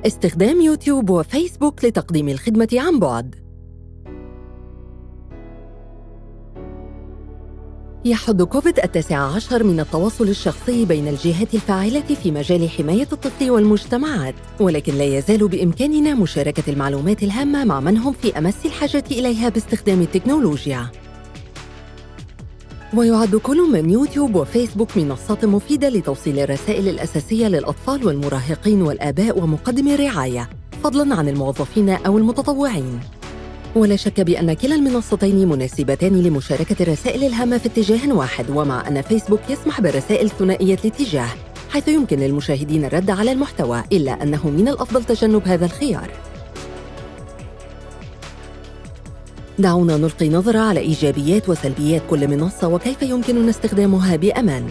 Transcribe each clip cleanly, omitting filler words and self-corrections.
استخدام يوتيوب وفيسبوك لتقديم الخدمة عن بعد. يحد كوفيد-19 من التواصل الشخصي بين الجهات الفاعلة في مجال حماية الطفل والمجتمعات، ولكن لا يزال بإمكاننا مشاركة المعلومات الهامة مع من هم في أمس الحاجة إليها باستخدام التكنولوجيا. ويعد كل من يوتيوب وفيسبوك منصات مفيدة لتوصيل الرسائل الأساسية للأطفال والمراهقين والآباء ومقدمي الرعاية، فضلاً عن الموظفين أو المتطوعين. ولا شك بأن كلا المنصتين مناسبتان لمشاركة الرسائل الهامة في اتجاه واحد، ومع أن فيسبوك يسمح بالرسائل ثنائية الاتجاه حيث يمكن للمشاهدين الرد على المحتوى، إلا أنه من الأفضل تجنب هذا الخيار. دعونا نلقي نظرة على إيجابيات وسلبيات كل منصة وكيف يمكننا استخدامها بأمان.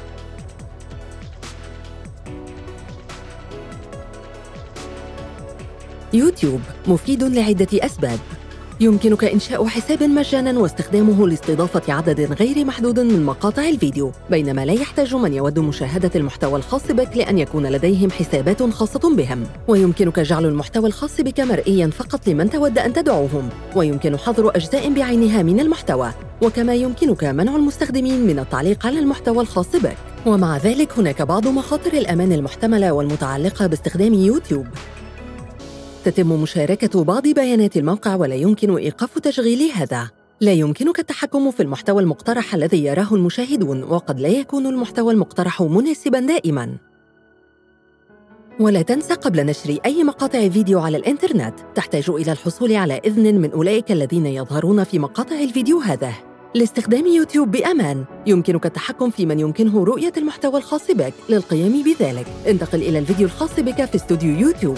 يوتيوب مفيد لعدة أسباب. يمكنك إنشاء حساب مجاناً واستخدامه لاستضافة عدد غير محدود من مقاطع الفيديو، بينما لا يحتاج من يود مشاهدة المحتوى الخاص بك لأن يكون لديهم حسابات خاصة بهم. ويمكنك جعل المحتوى الخاص بك مرئياً فقط لمن تود أن تدعوهم، ويمكن حظر أجزاء بعينها من المحتوى، وكما يمكنك منع المستخدمين من التعليق على المحتوى الخاص بك. ومع ذلك هناك بعض مخاطر الأمان المحتملة والمتعلقة باستخدام يوتيوب. تتم مشاركة بعض بيانات الموقع ولا يمكن إيقاف تشغيل هذا. لا يمكنك التحكم في المحتوى المقترح الذي يراه المشاهدون، وقد لا يكون المحتوى المقترح مناسباً دائماً. ولا تنسى قبل نشر أي مقاطع فيديو على الإنترنت تحتاج إلى الحصول على إذن من أولئك الذين يظهرون في مقاطع الفيديو هذا. لاستخدام يوتيوب بأمان يمكنك التحكم في من يمكنه رؤية المحتوى الخاص بك. للقيام بذلك انتقل إلى الفيديو الخاص بك في استوديو يوتيوب.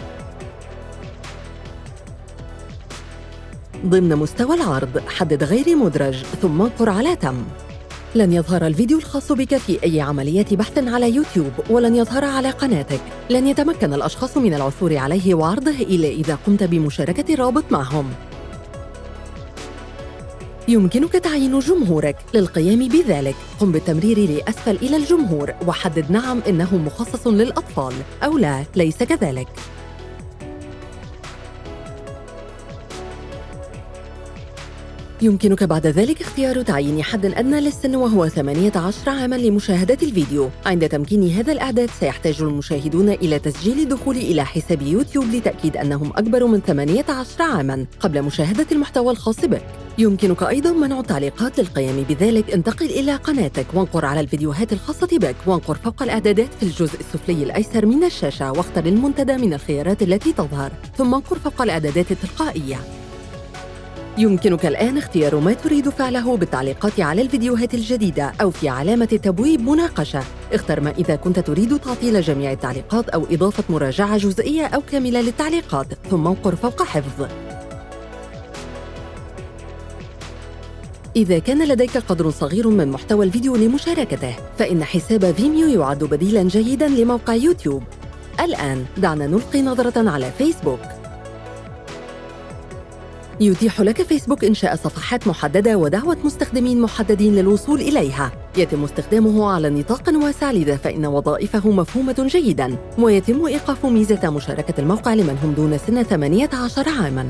ضمن مستوى العرض حدد غير مدرج ثم انقر على تم. لن يظهر الفيديو الخاص بك في أي عملية بحث على يوتيوب، ولن يظهر على قناتك. لن يتمكن الأشخاص من العثور عليه وعرضه إلا إذا قمت بمشاركة الرابط معهم. يمكنك تعيين جمهورك. للقيام بذلك قم بالتمرير لأسفل إلى الجمهور وحدد نعم إنه مخصص للأطفال أو لا ليس كذلك. يمكنك بعد ذلك اختيار تعيين حد أدنى للسن وهو 18 عاماً لمشاهدة الفيديو. عند تمكين هذا الإعداد سيحتاج المشاهدون إلى تسجيل الدخول إلى حساب يوتيوب لتأكيد أنهم أكبر من 18 عاماً قبل مشاهدة المحتوى الخاص بك. يمكنك أيضاً منع التعليقات. للقيام بذلك انتقل إلى قناتك وانقر على الفيديوهات الخاصة بك، وانقر فوق الإعدادات في الجزء السفلي الأيسر من الشاشة واختر المنتدى من الخيارات التي تظهر، ثم انقر فوق الإعدادات التلقائية. يمكنك الآن اختيار ما تريد فعله بالتعليقات على الفيديوهات الجديدة أو في علامة التبويب مناقشة. اختر ما إذا كنت تريد تعطيل جميع التعليقات أو إضافة مراجعة جزئية أو كاملة للتعليقات، ثم انقر فوق حفظ. إذا كان لديك قدر صغير من محتوى الفيديو لمشاركته، فإن حساب فيميو يعد بديلاً جيداً لموقع يوتيوب. الآن دعنا نلقي نظرة على فيسبوك. يتيح لك فيسبوك إنشاء صفحات محددة ودعوة مستخدمين محددين للوصول إليها. يتم استخدامه على نطاق واسع، لذا فإن وظائفه مفهومة جيداً، ويتم إيقاف ميزة مشاركة الموقع لمن هم دون سن 18 عاماً.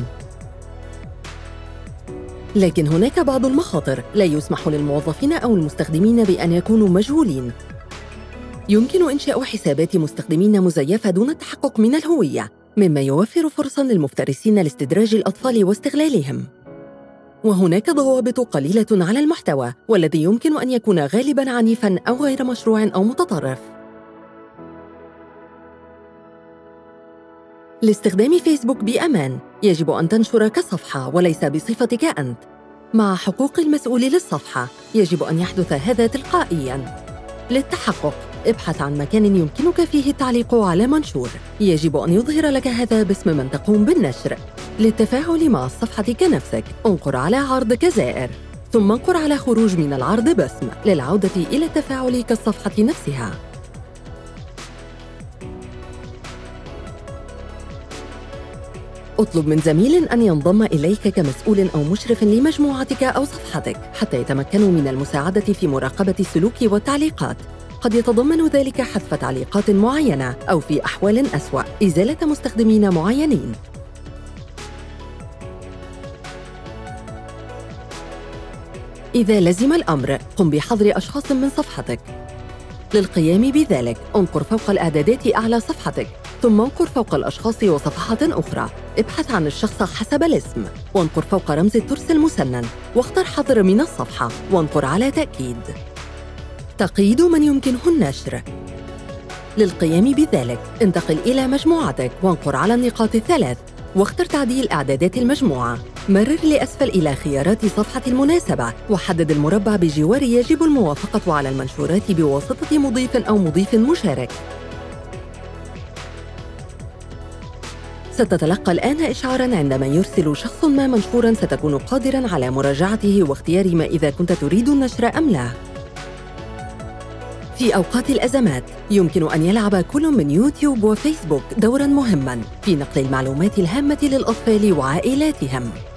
لكن هناك بعض المخاطر. لا يسمح للموظفين أو المستخدمين بأن يكونوا مجهولين. يمكن إنشاء حسابات مستخدمين مزيفة دون التحقق من الهوية، مما يوفر فرصاً للمفترسين لاستدراج الأطفال واستغلالهم. وهناك ضوابط قليلة على المحتوى، والذي يمكن أن يكون غالباً عنيفاً أو غير مشروع أو متطرف. لاستخدام فيسبوك بأمان يجب أن تنشر كصفحة وليس بصفتك أنت. مع حقوق المسؤول للصفحة يجب أن يحدث هذا تلقائياً. للتحقق ابحث عن مكان يمكنك فيه التعليق على منشور. يجب أن يظهر لك هذا باسم من تقوم بالنشر. للتفاعل مع الصفحة كنفسك انقر على عرض كزائر، ثم انقر على خروج من العرض باسم للعودة إلى التفاعل كالصفحة نفسها. اطلب من زميل أن ينضم إليك كمسؤول أو مشرف لمجموعتك أو صفحتك حتى يتمكنوا من المساعدة في مراقبة السلوك والتعليقات. وقد يتضمن ذلك حذف تعليقات معينة أو في أحوال أسوأ إزالة مستخدمين معينين. إذا لزم الأمر، قم بحظر أشخاص من صفحتك. للقيام بذلك، انقر فوق الإعدادات أعلى صفحتك، ثم انقر فوق الأشخاص وصفحات أخرى. ابحث عن الشخص حسب الاسم، وانقر فوق رمز الترس المسنن، واختر حظر من الصفحة، وانقر على تأكيد. تقييد من يمكنه النشر. للقيام بذلك، انتقل إلى مجموعتك وانقر على النقاط الثلاث، واختر تعديل إعدادات المجموعة. مرر لأسفل إلى خيارات صفحة المناسبة، وحدد المربع بجوار يجب الموافقة على المنشورات بواسطة مضيف أو مضيف مشارك. ستتلقى الآن إشعاراً عندما يرسل شخص ما منشوراً ستكون قادراً على مراجعته واختيار ما إذا كنت تريد النشر أم لا. في أوقات الأزمات، يمكن أن يلعب كل من يوتيوب وفيسبوك دوراً مهماً في نقل المعلومات الهامة للأطفال وعائلاتهم.